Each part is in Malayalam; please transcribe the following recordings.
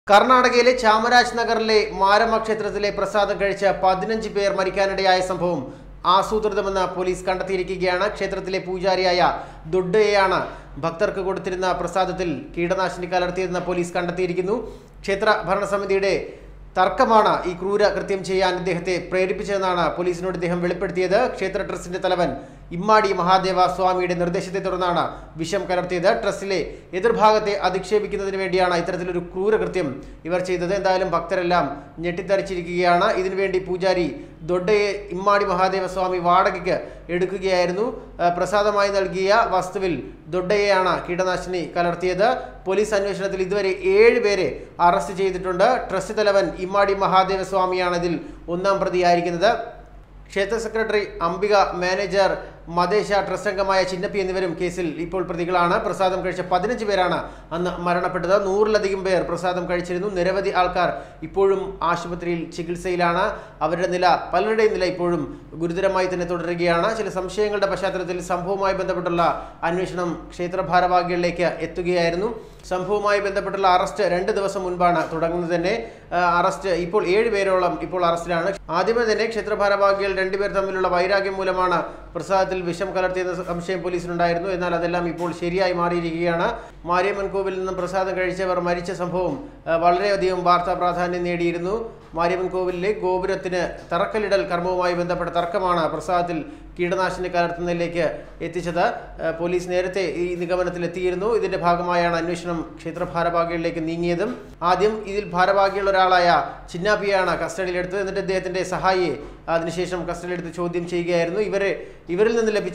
കർണാടകയിലെ ചാമരാജ് നഗറിലെ മാരമ്മ ക്ഷേത്രത്തിലെ പ്രസാദം കഴിച്ച 15 പേർ മരിക്കാനിടയായ സംഭവം ആസൂത്രിതമെന്ന് പോലീസ് കണ്ടെത്തിയിരിക്കുകയാണ്. ക്ഷേത്രത്തിലെ പൂജാരിയായ ദൊഡ്ഡയെയാണ് ഭക്തർക്ക് കൊടുത്തിരുന്ന പ്രസാദത്തിൽ കീടനാശിനി കലർത്തിയതെന്ന് പോലീസ് കണ്ടെത്തിയിരിക്കുന്നു. ക്ഷേത്ര ഭരണസമിതിയുടെ തർക്കമാണ് ഈ ക്രൂര കൃത്യം ചെയ്യാൻ ഇദ്ദേഹത്തെ പ്രേരിപ്പിച്ചതെന്നാണ് പോലീസിനോട് ഇദ്ദേഹം വെളിപ്പെടുത്തിയത്. ക്ഷേത്ര ട്രസ്റ്റിന്റെ തലവൻ ഇമ്മാടി മഹാദേവ സ്വാമിയുടെ നിർദ്ദേശത്തെ തുടർന്നാണ് വിഷം കലർത്തിയത്. ട്രസ്റ്റിലെ എതിർഭാഗത്തെ അധിക്ഷേപിക്കുന്നതിന് വേണ്ടിയാണ് ഇത്തരത്തിലൊരു ക്രൂരകൃത്യം ഇവർ ചെയ്തത്. എന്തായാലും ഭക്തരെല്ലാം ഞെട്ടിത്തരിച്ചിരിക്കുകയാണ്. ഇതിനുവേണ്ടി പൂജാരി ദൊഡ്ഡയെ ഇമ്മാടി മഹാദേവ സ്വാമി വാടകയ്ക്ക് എടുക്കുകയായിരുന്നു. പ്രസാദമായി നൽകിയ വസ്തുവിൽ ദൊഡ്ഡയെയാണ് കീടനാശിനി കലർത്തിയത്. പോലീസ് അന്വേഷണത്തിൽ ഇതുവരെ 7 പേരെ അറസ്റ്റ് ചെയ്തിട്ടുണ്ട്. ട്രസ്റ്റ് തലവൻ ഇമ്മാടി മഹാദേവ സ്വാമിയാണ് ഇതിൽ ഒന്നാം പ്രതിയായിരിക്കുന്നത്. ക്ഷേത്ര secretary Ambika, manager Madesha, trust അംഗമായ ചിന്നപ്പി എന്നിവരും കേസിൽ ഇപ്പോൾ പ്രതികളാണ്. പ്രസാദം കഴിച്ച 15 പേരാണ് അന്ന് മരണപ്പെട്ടത്. 100-ലധികം പേർ പ്രസാദം കഴിച്ചിരുന്നു. നിരവധി ആൾക്കാർ ഇപ്പോഴും ആശുപത്രിയിൽ ചികിത്സയിലാണ്. പലരുടെയും നില ഇപ്പോഴും ഗുരുതരമായി തന്നെ തുടരുകയാണ്. ചില സംശയങ്ങളുടെ പശ്ചാത്തലത്തിൽ സംഭവവുമായി ബന്ധപ്പെട്ടുള്ള അന്വേഷണം ക്ഷേത്ര ഭാരവാഹികളിലേക്ക് എത്തുകയായിരുന്നു. സംഭവവുമായി ബന്ധപ്പെട്ടുള്ള അറസ്റ്റ് 2 ദിവസം മുൻപാണ് തുടങ്ങുന്നത് തന്നെ. അറസ്റ്റ് ഇപ്പോൾ 7 പേരോളം ഇപ്പോൾ അറസ്റ്റിലാണ്. ആദ്യമേ തന്നെ ക്ഷേത്ര ഭാരവാഹികൾ 2 പേർ തമ്മിലുള്ള വൈരാഗ്യം മൂലമാണ് പ്രസാദത്തിൽ വിഷം കലർത്തിയെന്ന സംശയം പോലീസിനുണ്ടായിരുന്നു. എന്നാൽ അതെല്ലാം ഇപ്പോൾ ശരിയായി മാറിയിരിക്കുകയാണ്. മാരിയമ്മൻ കോവിലിൽ നിന്നും പ്രസാദം കഴിച്ചവർ മരിച്ച സംഭവം വളരെയധികം വാർത്താ പ്രാധാന്യം നേടിയിരുന്നു. മാരിയമ്മൻ കോവിലിലെ ഗോപുരത്തിന് തറക്കല്ലിടൽ കർമ്മവുമായി ബന്ധപ്പെട്ട തർക്കമാണ് പ്രസാദത്തിൽ കീടനാശിനി കലർത്തുന്നതിലേക്ക് എത്തിച്ചത്. പോലീസ് നേരത്തെ ഈ നിഗമനത്തിലെത്തിയിരുന്നു. ഇതിന്റെ ഭാഗമായാണ് അന്വേഷണം ക്ഷേത്ര ഭാരവാഹികളിലേക്ക് നീങ്ങിയതും. ആദ്യം ഇതിൽ ഭാരവാഹികളൊരാളായ ചിന്നാപ്പിയാണ് കസ്റ്റഡിയിലെടുത്തത്. എന്നിട്ട് അദ്ദേഹത്തിന്റെ സഹായിയെ അതിനുശേഷം കസ്റ്റഡിയിലെടുത്ത് ചോദ്യം ചെയ്യുകയായിരുന്നു. ഇവരിൽ നിന്ന് ലഭിച്ച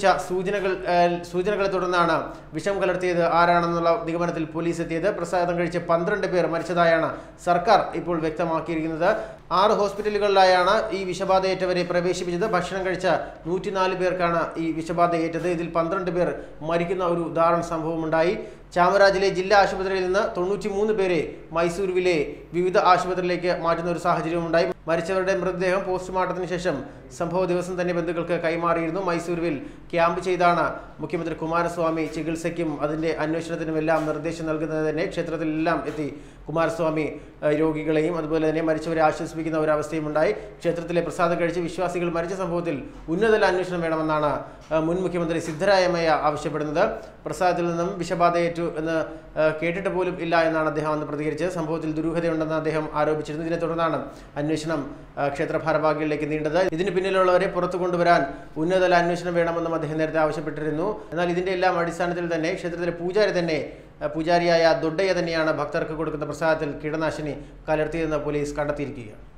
സൂചനകളെ തുടർന്നാണ് വിഷം കലർത്തിയത് ആരാണെന്നുള്ള നിഗമനത്തിൽ പോലീസ് എത്തിയത്. പ്രസാദം കഴിച്ച് 12 പേർ മരിച്ചതായാണ് സർക്കാർ ഇപ്പോൾ വ്യക്തമാക്കിയിരിക്കുന്നത്. 6 ഹോസ്പിറ്റലുകളിലായാണ് ഈ വിഷബാധയേറ്റവരെ പ്രവേശിപ്പിച്ചത്. ഭക്ഷണം കഴിച്ച 104 പേർക്കാണ് ഈ വിഷബാധയേറ്റത്. ഇതിൽ 12 പേർ മരിക്കുന്ന ഒരു ദാരുണ സംഭവമുണ്ടായി. ചാമരാജിലെ ജില്ലാ ആശുപത്രിയിൽ നിന്ന് 93 പേരെ മൈസൂരുവിലെ വിവിധ ആശുപത്രിയിലേക്ക് മാറ്റുന്ന ഒരു സാഹചര്യമുണ്ടായി. മരിച്ചവരുടെ മൃതദേഹം പോസ്റ്റ്മോർട്ടത്തിന് ശേഷം സംഭവ ദിവസം തന്നെ ബന്ധുക്കൾക്ക് കൈമാറിയിരുന്നു. മൈസൂരുവിൽ ക്യാമ്പ് ചെയ്താണ് മുഖ്യമന്ത്രി കുമാരസ്വാമി ചികിത്സയ്ക്കും അതിൻ്റെ അന്വേഷണത്തിനുമെല്ലാം നിർദ്ദേശം നൽകുന്നത് തന്നെ. ക്ഷേത്രത്തിലെല്ലാം എത്തി കുമാരസ്വാമി രോഗികളെയും അതുപോലെ തന്നെ മരിച്ചവരെ ആശ്വസിപ്പിക്കുന്ന ഒരവസ്ഥയും ഉണ്ടായി. ക്ഷേത്രത്തിലെ പ്രസാദം കഴിച്ച് വിശ്വാസികൾ മരിച്ച സംഭവത്തിൽ ഉന്നതതല അന്വേഷണം വേണമെന്നാണ് മുൻ മുഖ്യമന്ത്രി സിദ്ധരാമയ്യ ആവശ്യപ്പെടുന്നത്. പ്രസാദത്തിൽ നിന്നും വിഷബാധയേറ്റു എന്ന് കേട്ടിട്ട് പോലും ഇല്ല എന്നാണ് അദ്ദേഹം അന്ന് പ്രതികരിച്ചത്. സംഭവത്തിൽ ദുരൂഹതയുണ്ടെന്ന് അദ്ദേഹം ആരോപിച്ചിരുന്നു. ഇതിനെ തുടർന്നാണ് അന്വേഷണം ക്ഷേത്ര ഭാരവാഹികളിലേക്ക് നീണ്ടത്. ഇതിന് പിന്നിലുള്ളവരെ പുറത്തു കൊണ്ടുവരാൻ ഉന്നതതല അന്വേഷണം വേണമെന്നും അദ്ദേഹം നേരത്തെ ആവശ്യപ്പെട്ടിരുന്നു. എന്നാൽ ഇതിന്റെ എല്ലാം അടിസ്ഥാനത്തിൽ തന്നെ ക്ഷേത്രത്തിലെ പൂജാരിയായ ദൊഡ്ഡയെ തന്നെയാണ് ഭക്തർക്ക് കൊടുക്കുന്ന പ്രസാദത്തിൽ കീടനാശിനി കലർത്തിയതെന്ന് പോലീസ് കണ്ടെത്തിയിരിക്കുകയാണ്.